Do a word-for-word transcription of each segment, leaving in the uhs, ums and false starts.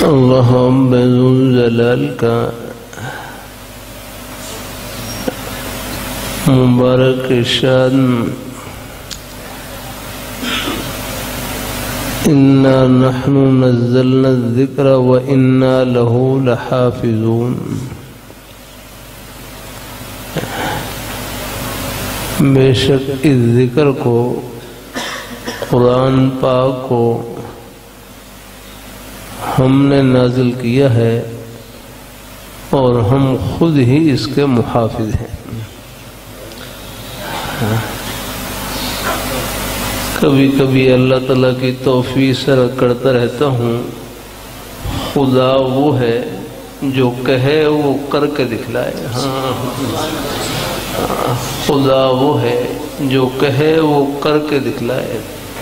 اللہ رب ذو الجلال کا مبارک ارشاد انا نحن نزلنا الذکر وانا له لحافظون. بے شک اس ذکر کو، قرآن پاک کو ہم نے نازل کیا ہے اور ہم خود ہی اس کے محافظ ہیں. کبھی کبھی اللہ تعالیٰ کی توفیق سے کرتا رہتا ہوں، خدا وہ ہے جو کہے وہ کر کے دکھلائے. ہاں خدا وہ ہے جو کہے وہ کر کے دکھلائے.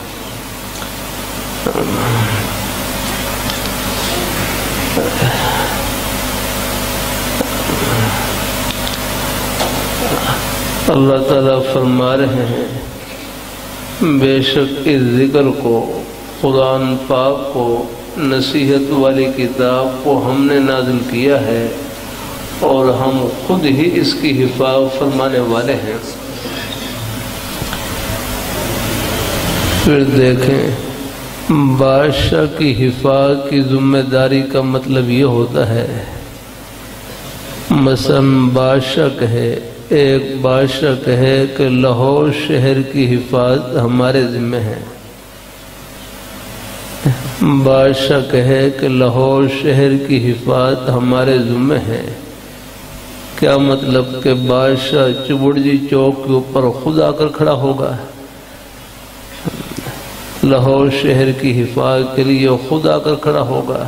اللہ تعالیٰ فرما رہے ہیں بے شک اس ذکر کو، قرآن پاک کو، نصیحت والی کتاب کو ہم نے نازل کیا ہے اور ہم خود ہی اس کی حفاظت فرمانے والے ہیں. پھر دیکھیں بادشاہ کی حفاظت کی ذمہ داری کا مطلب یہ ہوتا ہے، مثلا بادشاہ کہے، ایک بادشاہ کہے کہ لاہور شہر کی حفاظت ہمارے ذمہ ہے. بادشاہ کہے کہ لاہور شہر کی حفاظت ہمارے ذمہ ہے. کیا مطلب کہ بادشاہ چبڑجی چوک کے اوپر خود آ کر کھڑا ہوگا؟ لاہور شہر کی حفاظت کے لیے خود آ کر کھڑا ہوگا؟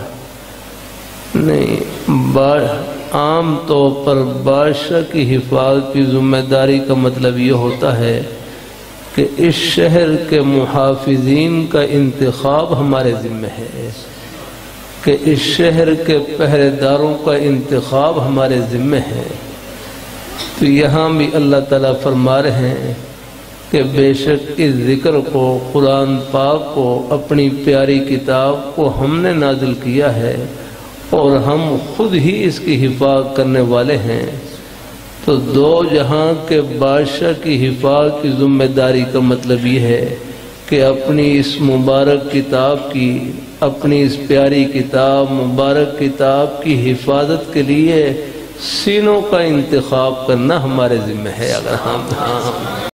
نہیں. عام طور پر بادشاہ کی حفاظت کی ذمہ داری کا مطلب یہ ہوتا ہے کہ اس شہر کے محافظین کا انتخاب ہمارے ذمہ ہے، کہ اس شہر کے پہرے داروں کا انتخاب ہمارے ذمہ ہے. تو یہاں بھی اللہ تعالیٰ فرما رہے ہیں کہ بے شک اس ذکر کو، قرآن پاک کو، اپنی پیاری کتاب کو ہم نے نازل کیا ہے اور ہم خود ہی اس کی حفاظت کرنے والے ہیں. تو دو جہاں کے بادشاہ کی حفاظت کی ذمہ داری کا مطلب یہ ہے کہ اپنی اس مبارک کتاب کی، اپنی اس پیاری کتاب، مبارک کتاب کی حفاظت کے لیے سینوں کا انتخاب کرنا ہمارے ذمہ ہے. اگر ہم